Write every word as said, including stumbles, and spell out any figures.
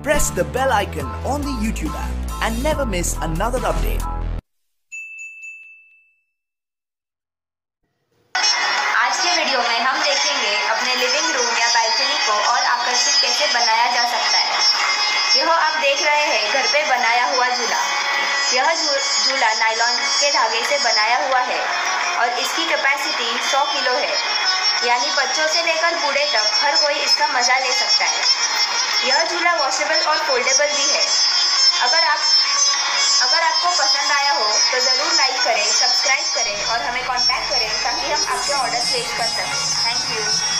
Press the bell icon on the YouTube app and never miss another update. आज के video में हम देखेंगे अपने लिविंग रूम या बालकनी को और आकर्षित कैसे बनाया जा सकता है। यह आप देख रहे हैं घर पे बनाया हुआ झूला। यह झूला नायलॉन के धागे से बनाया हुआ है और इसकी कैपेसिटी सौ किलो है, यानी बच्चों से लेकर बूढ़े तक हर कोई इसका मज़ा ले सकता है। यह झूला वॉशेबल और फोल्डेबल भी है। अगर आप अगर आपको पसंद आया हो तो ज़रूर लाइक करें, सब्सक्राइब करें और हमें कांटेक्ट करें ताकि हम आपके ऑर्डर प्लेस कर सकें। Thank you.